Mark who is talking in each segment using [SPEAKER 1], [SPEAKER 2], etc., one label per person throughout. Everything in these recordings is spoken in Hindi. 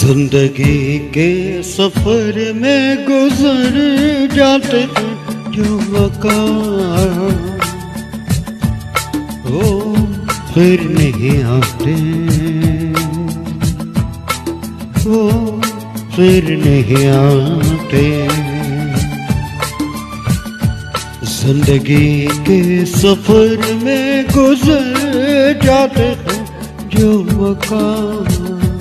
[SPEAKER 1] जिंदगी के सफर में गुजर जाते हैं जो मकान वो फिर नहीं आते, वो फिर नहीं आते। जिंदगी के सफर में गुजर जाते हैं जो मकान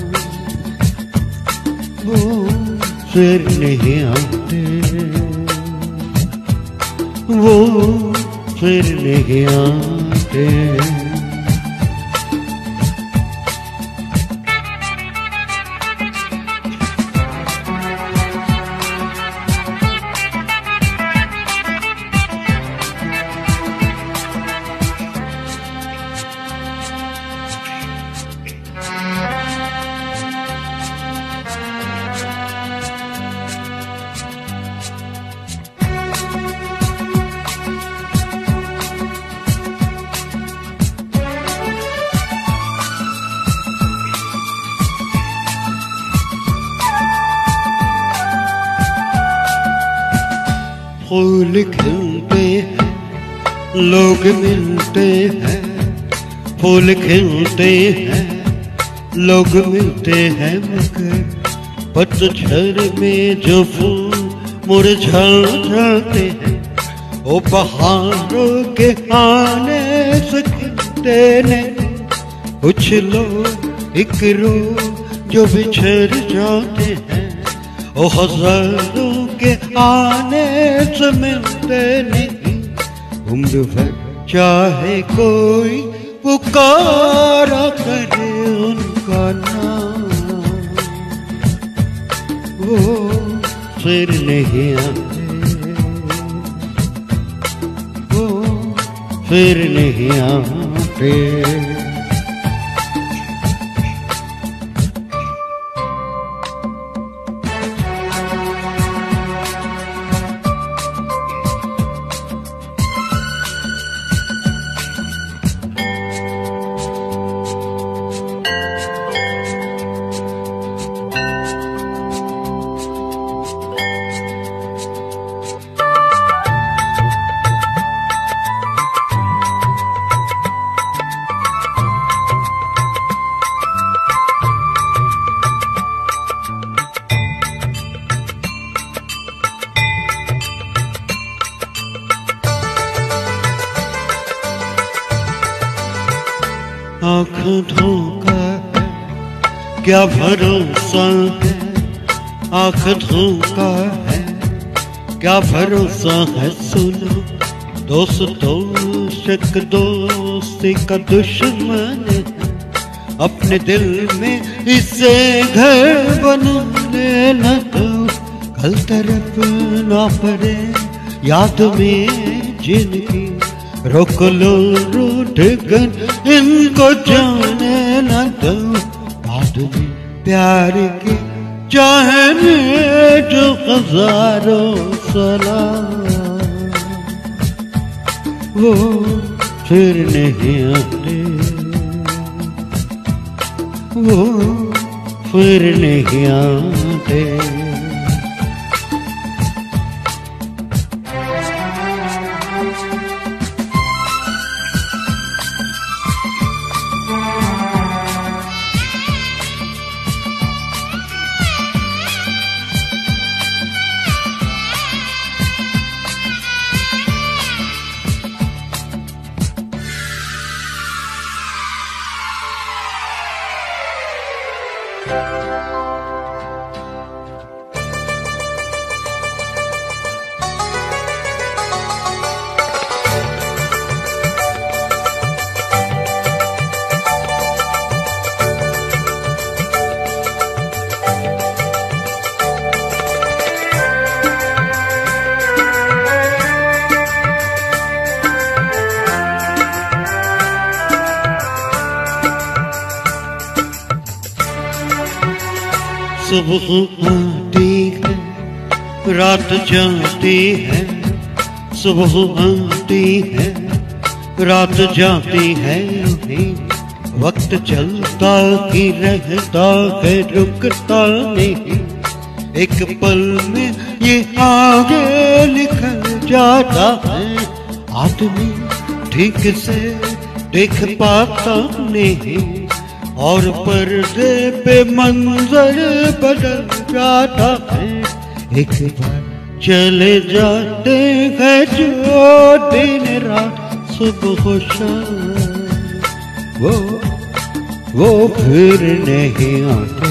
[SPEAKER 1] वो फिर नहीं आते, वो फिर नहीं आते। फूल खिलते हैं, लोग मिलते हैं, फूल खिलते हैं, लोग मिलते हैं, मगर पतझड़ में जो फूल मुरझा जाते हैं वो बहारों के आने से खिलते नहीं। कुछ लोग एक रोज जो बिछड़ जाते हैं वो हजारों के आने से मिलते नहीं। उम्र भर चाहे कोई पुकारा करे उनका नाम वो फिर नहीं आते, वो फिर नहीं आते। आँख धोखा है क्या भरोसा है, आँख धोखा है क्या भरोसा है। सुनो दोस्तों शक दोस्ती का दुश्मन है, अपने दिल में इसे घर बना लेना दो। कल तरफ ना पड़े याद में जिंदगी, रोक लो रूठ कर इनको जाने न दो। आदमी प्यार के चाहने जो हजारों सलाम वो फिर नहीं आते, वो फिर नहीं आते। सुबह आती है रात जाती है, सुबह आती है रात जाती है, वक्त चलता ही रहता है, रुकता नहीं, एक पल में ये आगे निकल जाता है। आदमी ठीक से देख पाता नहीं, और पर्दे पे मंजर बदल जाता है। एक बार चले जाते हैं जो दिन रात सुबह शाम, वो फिर नहीं आते,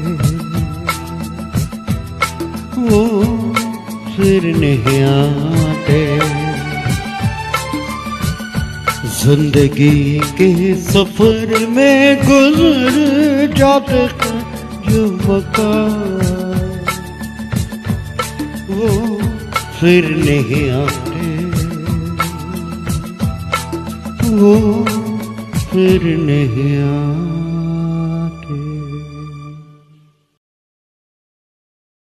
[SPEAKER 1] वो फिर नहीं आते। जिंदगी के सफर में गुजर जाते हैं जो मकाम, वो फिर नहीं आते, वो फिर नहीं आते।